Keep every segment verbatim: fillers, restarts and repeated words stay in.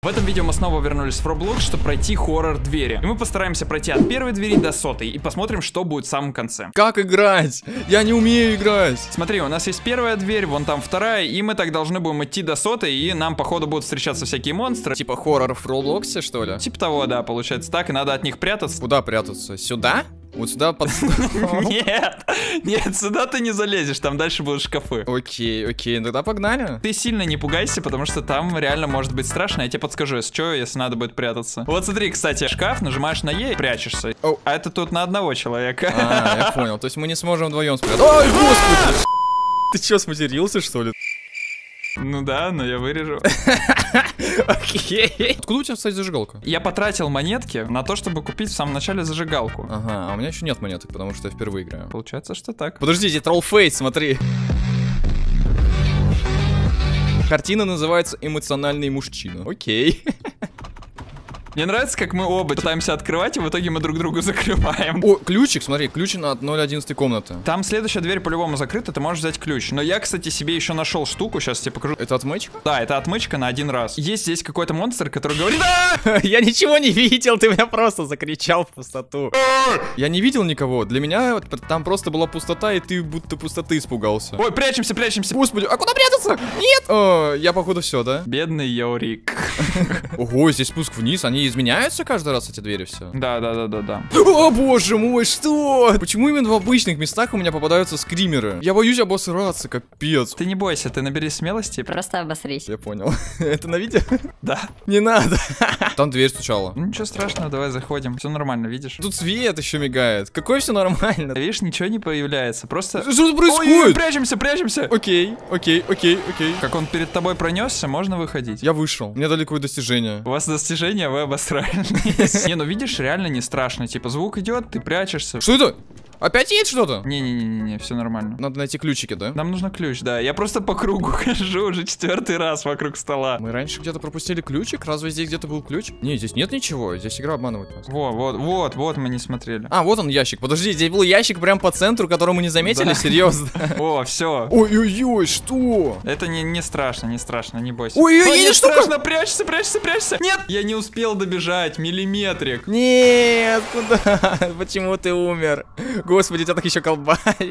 В этом видео мы снова вернулись в Roblox, чтобы пройти хоррор двери. И мы постараемся пройти от первой двери до сотой и посмотрим, что будет в самом конце. Как играть? Я не умею играть. Смотри, у нас есть первая дверь, вон там вторая, и мы так должны будем идти до сотой, и нам, походу, будут встречаться всякие монстры. Типа хоррор в Роблоксе, что ли? Типа того, да, получается так, и надо от них прятаться. Куда прятаться? Сюда? Вот сюда под... Нет, нет, сюда ты не залезешь, там дальше будут шкафы. Окей, окей, ну тогда погнали. Ты сильно не пугайся, потому что там реально может быть страшно. Я тебе подскажу, если что, если надо будет прятаться. Вот смотри, кстати, шкаф, нажимаешь на Е и прячешься. Оу. А это тут на одного человека. А, я понял, то есть мы не сможем вдвоем спрятаться. Ой, господи! Ты чё, сматерился, что ли? Ну да, но я вырежу. Окей. Откуда у тебя, кстати, зажигалка? Я потратил монетки на то, чтобы купить в самом начале зажигалку. Ага, а у меня еще нет монеток, потому что я впервые играю. Получается, что так. Подождите, троллфейс, смотри. Картина называется «Эмоциональный мужчина». Окей. Мне нравится, как мы оба пытаемся открывать, и в итоге мы друг другу закрываем. О, ключик, смотри, ключ от ноль одиннадцатой комнаты. Там следующая дверь по-любому закрыта, ты можешь взять ключ. Но я, кстати, себе еще нашел штуку, сейчас тебе покажу. Это отмычка? Да, это отмычка на один раз. Есть здесь какой-то монстр, который говорит: «Да!» Я ничего не видел, ты меня просто закричал в пустоту. Я не видел никого, для меня там просто была пустота, и ты будто пустоты испугался. Ой, прячемся, прячемся. Господи, а куда прятаться? Нет! О, я походу все, да? Бедный Йорик. Ого, здесь спуск вниз, они изменяются каждый раз, эти двери все? Да, да, да, да, да. О, боже мой, что? Почему именно в обычных местах у меня попадаются скримеры? Я боюсь обосраться, капец. Ты не бойся, ты набери смелости. Просто обосрись. Я понял. Это на видео? Да. Не надо. Там дверь стучала. Ну, ничего страшного, давай заходим. Все нормально, видишь? Тут свет еще мигает. Какое все нормально? Видишь, ничего не появляется. Просто... Что тут происходит? Ой, прячемся, прячемся. Окей, окей, окей, окей. Как он перед тобой пронесся, можно выходить. Я вышел. Мне дали какое-то достижение. У вас достижения, вы обосрались. Не, ну видишь, реально не страшно. Типа звук идет, ты прячешься. Что это? Опять едет что-то? Не-не-не-не, все нормально. Надо найти ключики, да? Нам нужно ключ, да. Я просто по кругу хожу уже четвертый раз вокруг стола. Мы раньше где-то пропустили ключик? Разве здесь где-то был ключ? Не, здесь нет ничего. Здесь игра обманывает нас. Вот, вот, вот, вот мы не смотрели. А, вот он ящик. Подожди, здесь был ящик прям по центру, который мы не заметили, Да. Серьезно. О, все. Ой-ой-ой, что? Это не, не страшно, не страшно, не бойся. Ой-ой, Ой, едет не штука! страшно, прячься, прячься, прячься. Нет, я не успел добежать, миллиметрик. Нет, куда? Почему ты умер? Господи, тебя так еще колбасит.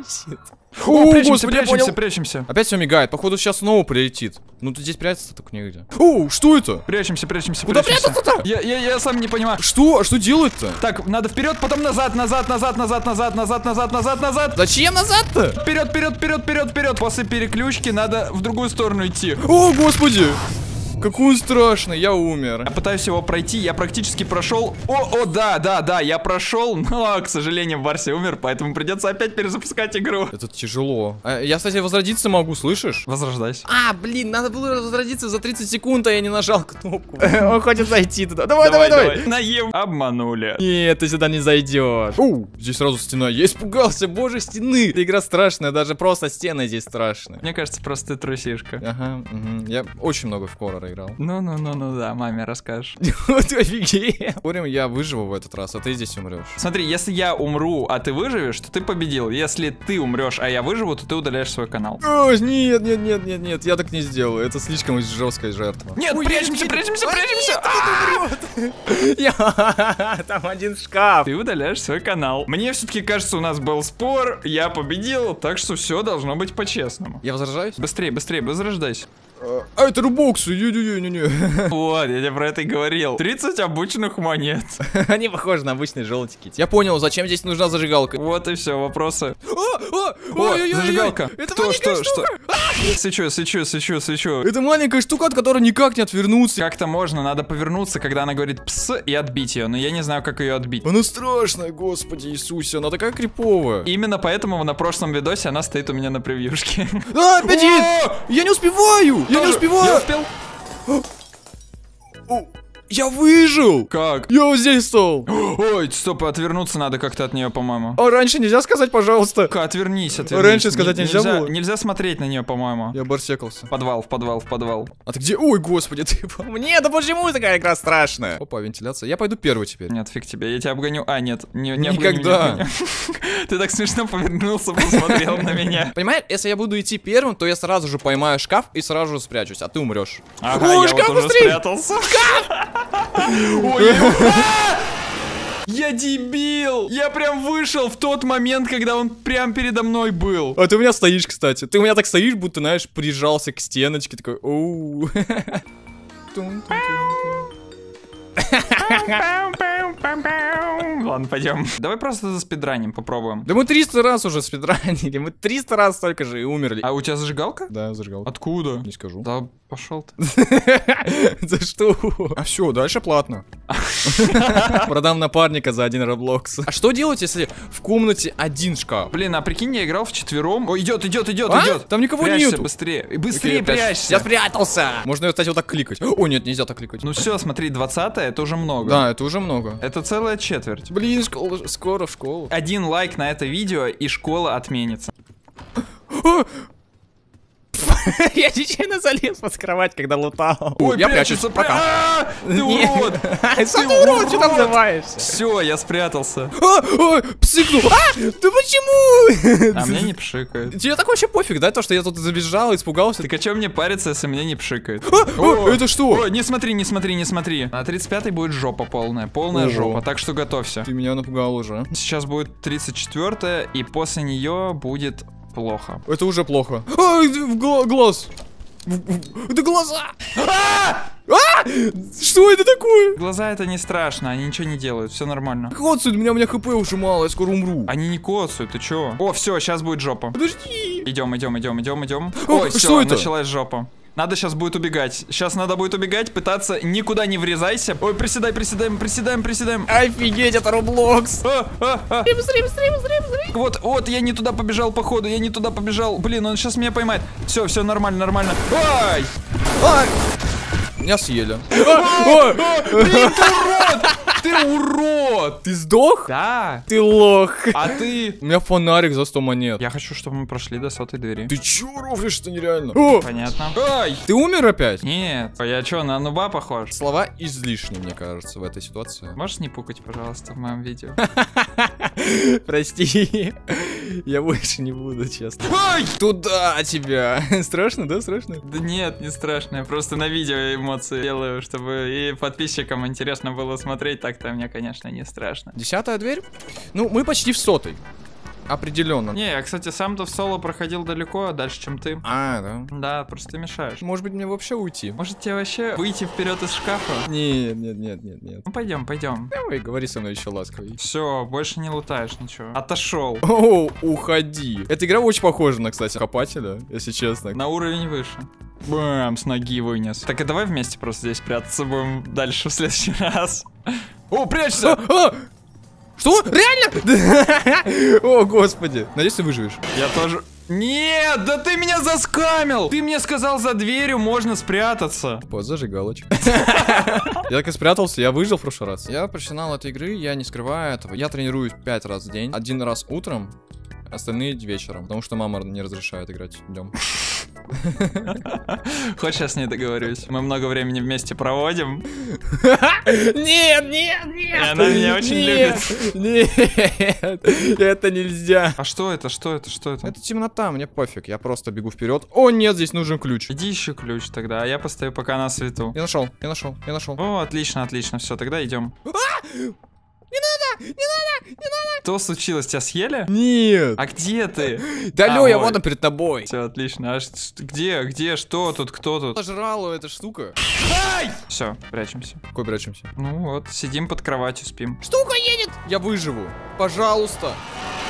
О, прячемся, господи, я прячемся, понял. прячемся. Опять все мигает, походу сейчас снова прилетит. Ну ты здесь прятаться только негде. О, что это? Прячемся, прячемся, Куда прячемся. прятаться-то? Я, я, я сам не понимаю. Что? А что делать-то? Так, надо вперед, потом назад, назад, назад, назад, назад, назад, назад, назад, назад. Зачем назад-то? Вперед, вперед, вперед, вперед, вперед. После переключки надо в другую сторону идти. О, господи! Какой он страшный, я умер. Я пытаюсь его пройти, я практически прошел. О, о, да, да, да, я прошел, но, к сожалению, Барси умер, поэтому придется опять перезапускать игру. Это тяжело. А, я, кстати, возродиться могу, слышишь? Возрождайся. А, блин, надо было возродиться за тридцать секунд, а я не нажал кнопку. Он хочет зайти туда. Давай, давай, давай. Наем. Обманули. Нет, ты сюда не зайдешь. Оу, здесь сразу стена. Я испугался, боже, стены. Эта игра страшная, даже просто стены здесь страшные. Мне кажется, просто ты трусишка. Ага, угу. Я очень много в хоррор играл. Ну-ну-ну-ну, да, маме расскажешь. Вот офигеть. Спорим, я выживу в этот раз, а ты здесь умрешь. Смотри, если я умру, а ты выживешь, то ты победил. Если ты умрешь, а я выживу, то ты удаляешь свой канал. О, нет, нет, нет, нет, нет, я так не сделаю. Это слишком жесткая жертва. Нет, Ой, прячемся, нет, прячемся, нет. прячемся. А, Я- Там один шкаф. Ты удаляешь свой канал. Мне все-таки кажется, у нас был спор, я победил, так что все должно быть по-честному. Я возражаюсь? Быстрее, быстрее, возрождайся. А, это рубоксы, не-не-не-не. Вот, я тебе про это и говорил. тридцать обычных монет. Они похожи на обычные желтики. Я понял, зачем здесь нужна зажигалка. Вот и все, вопросы. О, о, О, ой-ой-ой-ой. зажигалка. Это Кто, маленькая что, штука. что? Свечу, свечу, свечу, свечу. Это маленькая штука, от которой никак не отвернуться. Как-то можно, надо повернуться, когда она говорит пс, и отбить ее, но я не знаю, как ее отбить. Она страшная, господи Иисусе, она такая криповая. Именно поэтому на прошлом видосе она стоит у меня на превьюшке. А, опять едет! Я не успеваю! Я не Тоже- успеваю! Я успел. О, Я выжил! Как? Я вот здесь стол. Ой, стоп, отвернуться надо как-то от нее, по-моему. А раньше нельзя сказать, пожалуйста? Отвернись, отвернись. Раньше сказать Не- нельзя нельзя было? Нельзя смотреть на нее, по-моему. Я барсекался. В подвал, в подвал, в подвал. А ты где? Ой, господи, ты по мне? Да почему такая игра страшная? Опа, вентиляция. Я пойду первый теперь. Нет, фиг тебе, я тебя обгоню. А, нет, не, не обгоню, Никогда. не обгоню. Ты так смешно повернулся, посмотрел на меня. Понимаешь, если я буду идти первым, то я сразу же поймаю шкаф и сразу же спрячусь, а ты умрешь. Ага, Ой, я шкаф вот уже быстрей! спрятался. Ой, я дебил! Я прям вышел в тот момент, когда он прям передо мной был. А ты у меня стоишь, кстати. Ты у меня так стоишь, будто, знаешь, прижался к стеночке, такой, оу. Ладно, пойдем. Давай просто заспидраним, попробуем. Да мы триста раз уже спидранили, мы триста раз столько же и умерли. А у тебя зажигалка? Да, зажигал. Откуда? Не скажу. Да пошел ты. За что? А все, дальше платно. Продам напарника за один роблокс. А что делать, если в комнате один шкаф? Блин, а прикинь, я играл вчетвером. О, идет, идет, идет, А? идет. Там никого Прячься нету. быстрее. И Быстрее Окей, я прячусь. прячься. Я спрятался. Можно, кстати, вот так кликать. О, нет, нельзя так кликать. Ну все, смотри, двадцатое, это уже много. Да, это уже много. Это целая четверть. Блин, школа, скоро в школу. Один лайк на это видео, и школа отменится. Я нечаянно залез под кровать, когда лутал. Ой, я прячется, прячусь. Пока. А, Ты урод! Сам ты урод, что там взрываешься? Все, я спрятался. А, ой, психнул. А, ты почему? А мне не пшикает. Тебе так вообще пофиг, да, то, что я тут забежал, испугался? Так а чё мне париться, если мне не пшикает? А, а, это что? Ой, не смотри, не смотри, не смотри. На тридцать пятой будет жопа полная. Полная Ого. жопа, так что готовься. Ты меня напугал уже. Сейчас будет тридцать четвёртая, и после нее будет плохо. Это уже плохо. Ай, в гла- глаз. В- в- Это глаза. А! А! Что это такое? Глаза это не страшно, они ничего не делают, все нормально. Коцают, у меня, у меня хп уже мало, я скоро умру. Они не коцают, ты чё? О, все, сейчас будет жопа. Подожди. Идем, идем, идем, идем, идем. О, Ой, что все, это? началась жопа. Надо сейчас будет убегать. Сейчас надо будет убегать, пытаться никуда не врезайся. Ой, приседай, приседаем, приседаем, приседаем. Офигеть, это Роблокс. А, а, а. Быстрее, быстрее, быстрее, быстрее. Вот, вот, я не туда побежал, походу, я не туда побежал. Блин, он сейчас меня поймает. Все, все нормально, нормально. Ай! Ай! Меня съели. А, а, Блин, ты урод! Ты урод! Ты сдох? Да. Ты лох. А ты? У меня фонарик за сто монет. Я хочу, чтобы мы прошли до сотой двери. Ты чё рофлишь, что нереально? О, Понятно. Ай! ты умер опять? Нет. А я чё, на нуба похож? Слова излишни, мне кажется, в этой ситуации. Можешь не пукать, пожалуйста, в моем видео? Прости. Я больше не буду, честно. Ай! Туда тебя. Страшно, да, страшно? Да нет, не страшно. Я просто на видео эмоции делаю, чтобы и подписчикам интересно было смотреть. Так-то мне, конечно, не страшно. Десятая дверь? Ну, мы почти в сотой. Определенно. Не, я, кстати, сам-то в соло проходил далеко, дальше, чем ты. А, да. Да, просто ты мешаешь. Может быть, мне вообще уйти? Может тебе вообще выйти вперед из шкафа? Нет, нет, нет, нет, нет. Ну пойдем, пойдем. Давай, говори со мной еще ласковый. Все, больше не лутаешь ничего. Отошел. О, уходи. Эта игра очень похожа на, кстати, копателя, если честно. На уровень выше. Бэм, с ноги вынес. Так и давай вместе просто здесь прятаться будем дальше в следующий раз. О, прячься! А, а! Что? Реально? О, господи. Надеюсь, ты выживешь. Я тоже... Нет, да ты меня заскамил! Ты мне сказал, за дверью можно спрятаться. Под зажигалочку. Я так и спрятался, я выжил в прошлый раз. Я профессионал этой игры, я не скрываю этого. Я тренируюсь пять раз в день. Один раз утром, остальные вечером. Потому что мама не разрешает играть днем. Хочешь, я с ней договорюсь? Мы много времени вместе проводим. Нет, нет, нет. И она меня очень любит. Нет, это нельзя. А что это, что это, что это? Это темнота, мне пофиг, я просто бегу вперед. О, нет, здесь нужен ключ. Иди ищи ключ тогда, а я постою пока на свету. Я нашел, я нашел, я нашел. О, отлично, отлично, все, тогда идем. Не надо, не надо, не надо. Что случилось, тебя съели? Нет. А где ты? Да, А, Лё, я ой. вот он перед тобой. Все, отлично. А ш- где, где, что тут, кто тут? Пожрала эта штука. Все, прячемся. Какой прячемся? Ну вот, сидим под кроватью, спим. Штука едет. Я выживу. Пожалуйста.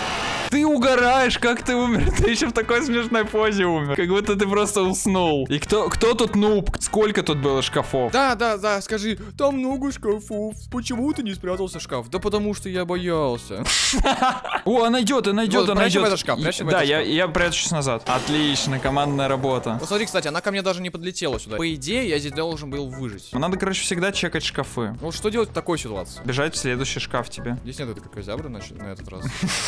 Ты угораешь, как ты умер? Ты еще в такой смешной позе умер. Как будто ты просто уснул. И кто, кто тут нуб? Сколько тут было шкафов? Да, да, да, скажи, там много шкафов. Почему ты не спрятался в шкаф? Да потому что я боялся. О, она идет, она идет, Вот, она прячь в идет. этот шкаф, прячь в Да, этот я, шкаф. я прячусь назад. Отлично, командная работа. Посмотри, кстати, она ко мне даже не подлетела сюда. По идее, я здесь должен был выжить. Надо, короче, всегда чекать шкафы. Вот что делать в такой ситуации? Бежать в следующий шкаф тебе. Здесь нет этой крокозябры на, на этот раз.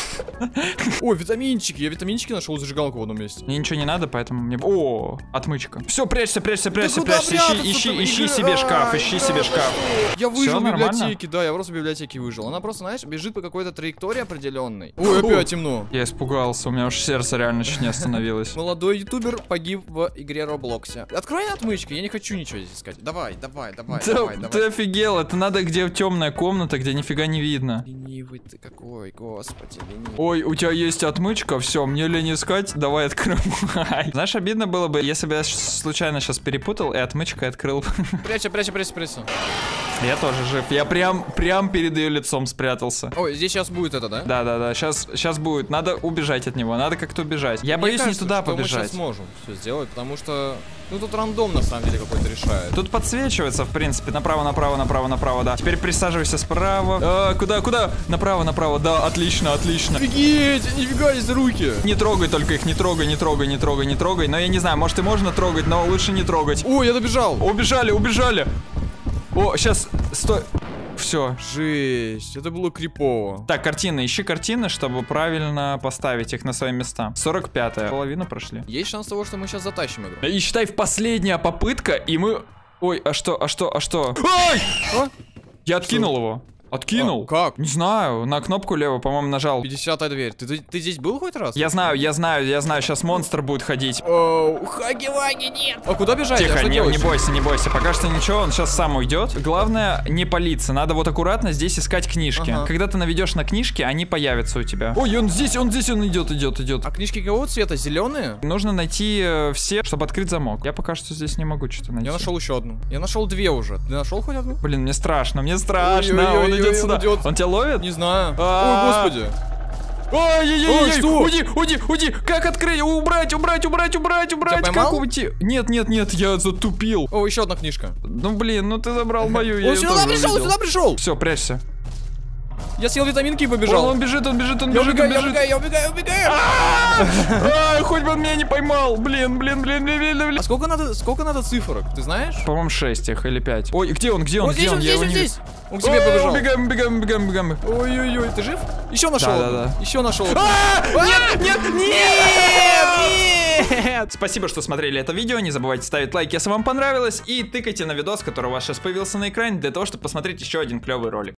Ой, витаминчики. Я витаминчики нашел, зажигалку в одном месте. Мне ничего не надо, поэтому мне... О, отмычка. Все, прячься, прячься, прячься, куда прячься. Ищи, прятаться-то? ищи, ищи Игра- себе шкаф, Ай, ищи да, себе шкаф. Я выжил в нормально? библиотеке, да, я просто в библиотеке выжил. Она просто, знаешь, бежит по какой-то траектории определенной. Ой, опять темно. Я испугался, у меня уж сердце реально чуть не остановилось. Молодой ютубер погиб в игре Роблоксе. Открой отмычку, я не хочу ничего здесь искать. Давай, давай, давай, Да, давай, ты давай. офигел, это надо, где темная комната, где нифига не видно. Ленивый ты какой, господи, ленивый. Ой, у тебя есть отмычка, все, мне лень искать, давай открывай. Знаешь, обидно было бы, если бы я случайно сейчас перепутал и отмычкой открыл. Прячься, прячься, прячься, прячься. Я тоже жив, я прям, прям перед ее лицом спрятался. Ой, здесь сейчас будет это, да? Да, да, да, сейчас, сейчас будет, надо убежать от него, надо как-то убежать. Я Мне боюсь кажется, не туда что мы побежать. сейчас сможем все сделать, потому что, ну, тут рандом на самом деле какой-то решает. Тут подсвечивается, в принципе, направо, направо, направо, направо, да. Теперь присаживайся справа. А, куда, куда? Направо, направо, да, отлично, отлично. Офигеть, нифига из руки. Не трогай только их, не трогай, не трогай, не трогай, не трогай. Но я не знаю, может и можно трогать, но лучше не трогать. Ой, я добежал. Убежали, убежали. О, сейчас, стой. Все. Жесть, это было крипово. Так, картины, ищи картины, чтобы правильно поставить их на свои места. сорок пятая. Половину прошли. Есть шанс того, что мы сейчас затащим игру. И считай, в последняя попытка, и мы... Ой, а что, а что, а что? Ой! А? Я откинул его. Откинул? А, как? Не знаю, на кнопку левую, по-моему, нажал. пятидесятая дверь. Ты, ты, ты здесь был хоть раз? Я знаю, я знаю, я знаю, сейчас монстр будет ходить. Оу, хаги-ваги, нет. А куда бежать? А Тихо, что не, делать? не бойся, не бойся. Пока что ничего, он сейчас сам уйдет. Главное, не палиться. Надо вот аккуратно здесь искать книжки. Ага. Когда ты наведешь на книжки, они появятся у тебя. Ой, он здесь, он здесь, он идет, идет, идет. А книжки какого цвета? Зеленые? Нужно найти э, все, чтобы открыть замок. Я пока что здесь не могу что-то найти. Я нашел еще одну. Я нашел две уже. Ты нашел хоть одну? Блин, мне страшно, мне страшно. Ой-ой-ой, Он идет он сюда. идет. Он тебя ловит? Не знаю. А-а-а. Ой, господи. Ой-ой-ой, Ой, что? уйди, уйди, уйди. Как открыть? Убрать, убрать, убрать, убрать, убрать. Тебя Как поймал? уйти? Нет, нет, нет, я затупил. О, еще одна книжка. Ну блин, ну ты забрал мою. я Он её сюда тоже пришел, увидел. сюда пришел. Все, прячься. Я съел витаминки и Он, побежал. он бежит, он бежит, он Я бежит, убегаю, он я бежит. убегаю, я убегаю, убегаю. А, хоть бы он меня не поймал. Блин, блин, блин, блин, блин, блин. А сколько надо, сколько надо цифрок, ты знаешь? По-моему, шесть их или пять. Ой, где он, где он, Вот где здесь, он? вот Я здесь, его вот не здесь. вижу. Он к тебе Ой, побежал. Убегаем, убегаем, убегаем, убегаем. Ой-ой-ой, ты жив? Еще нашел. Да, одну. да, да. Еще нашел. А, нет, нет, Нет, нет. Спасибо, что смотрели это видео. Не забывайте ставить лайк, если вам понравилось. И тыкайте на видос, который у вас сейчас появился на экране, для того, чтобы посмотреть еще один клевый ролик.